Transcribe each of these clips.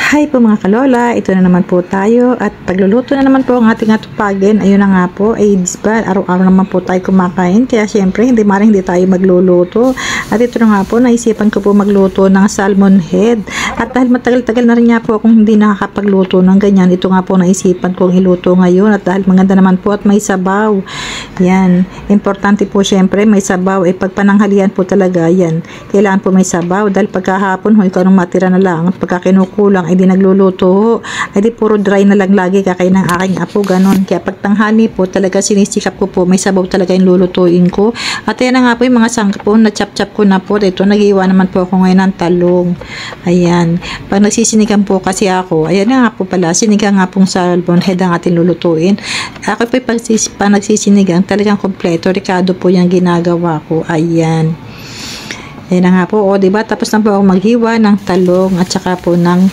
Hi po mga kalola, ito na naman po tayo at pagluluto na naman po ang ating atupagin. Ayun na nga po, ay disba, araw-araw naman po tayo kumakain, kaya syempre hindi tayo magluluto. At ito na nga po, naisipan ko po magluto ng salmon head. At dahil matagal-tagal na rin nga po akong hindi nakakapagluto ng ganyan, ito nga po naisipan kong iluto ngayon. At dahil maganda naman po at may sabaw, yan, importante po syempre may sabaw. Pag pananghalian po talaga yan, kailangan po may sabaw. Dahil pagkahapon, ikaw nung matira na lang, at pagka kinukulang, ay di nagluluto, ay di puro dry na lang lagi kakain ng aking apo, ganon. Kaya pag tanghali po, talaga sinisikap ko po, may sabaw talaga yung lulutuin ko. At ayan na nga po yung mga sangkap po, na-chop-chop ko na po. Ito, nag-iwa naman po ako ngayon ng talong. Ayan. Pag nagsisinigang po kasi ako, ayan na nga po pala, sinigang nga pong salmon head ang ating lulutuin. Ako po pag nagsisinigang, talagang kompleto, ricado po yung ginagawa ko. Ayan. Ayan na nga po, o diba? Tapos na po ako maghiwa ng talong at saka po ng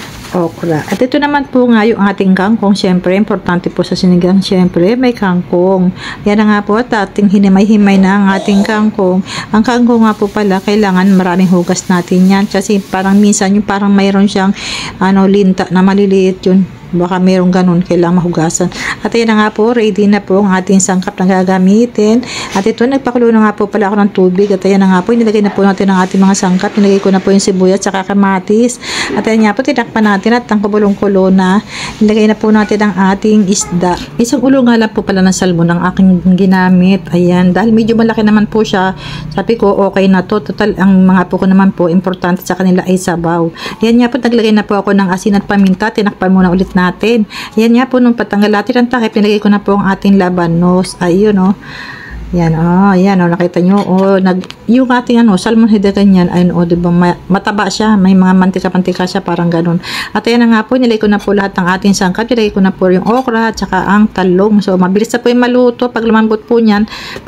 okra. At ito naman po nga yung ating kangkong. Siyempre, importante po sa sinigang, siyempre, may kangkong. Yan na nga po, at ating hinimay-himay na ang ating kangkong. Ang kangkong nga po pala, kailangan maraming hugas natin yan. Kasi parang minsan, yung parang mayroon siyang linta na maliliit yun. Baka mayroong ganun, kailangan mahugasan. At ayan na nga po, ready na po ang ating sangkap na gagamitin. At ito, nagpakulo na nga po pala ako ng tubig. At ayan na nga po, nilagay na po natin ang ating mga sangkap. Nilagay ko na po yung sibuyas at saka kamatis. At ayan nga po, tinakpan natin at ang kubulong-kulo na. Nilagay na po natin ang ating isda. Isang ulo nga lang po pala ng salmon ang aking ginamit. Ayan, dahil medyo malaki naman po siya, sabi ko, okay na to. Total, ang mga apo ko naman po, importante sa kanila ay sabaw. Ayan nga po, naglagay na po ako ng asin at paminta. Tinakpan muna ulit natin. Ayan nga po, nung patanggal natin ang takip, nilagay ko na po ang ating labanos. Ayun, oh. Yan, yan, nakita nyo, yung ating, salmon head ganyan, ayun, diba, mataba siya, may mga mantika-mantika siya, parang ganun. At ayan na nga po, nilagay ko na po lahat ng ating sangkap, nilagay ko na po yung okra, at saka ang talong. So, mabilis na po yung maluto, pag lumambot po niyan,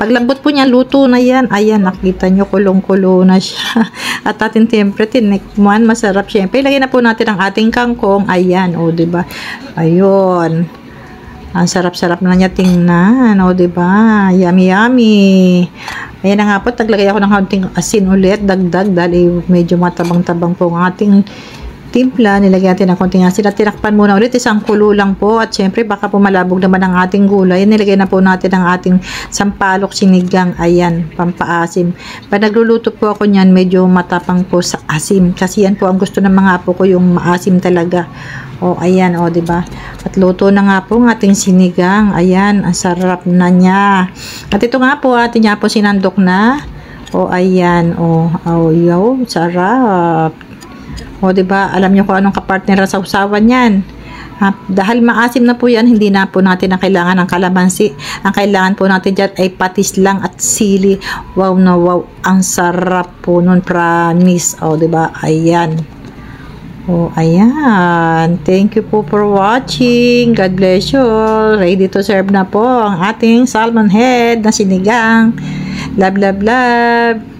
luto na yan. Ayan, nakita nyo, kulong-kulo na siya. At atin, siyempre, tinikman, masarap, siyempre. Ilagay na po natin ang ating kangkong, ayan, diba, ayun. Ang sarap-sarap na niya tingnan, diba? Yummy, yummy. Ayan na nga po, taglagay ako ng kaunting asin ulit, dagdag, dahil medyo matabang-tabang po ang ating timpla. Nilagyan natin ng konting asin at tinakpan muna ulit, isang kulo lang po. At syempre, baka po malabog naman ang ating gulay. Nilagay na po natin ang ating sampalok sinigang. Ayan, pampaasim. Pag nagluluto po ako niyan, medyo matapang po sa asim. Kasi yan po ang gusto ng mga apo ko, yung maasim talaga. Ayan, diba? At luto na nga po ang ating sinigang. Ayan, ang sarap na niya. At ito nga po, atin niya po sinandok na. Ayan, yaw, sarap. Diba? Alam nyo kung anong kapartner sa usawan yan. Dahil maasim na po yan, hindi na po natin ang kailangan ng kalamansi. Ang kailangan po natin dyan ay patis lang at sili. Wow na wow. Ang sarap po nun, promise. Diba? Ayan. Ayan. Thank you po for watching. God bless you all. Ready to serve na po ang ating salmon head na sinigang. Love, love, love.